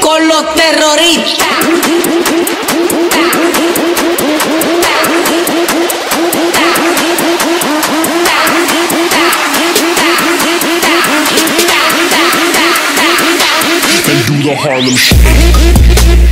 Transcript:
con los terroristas. And do the Harlem Shake.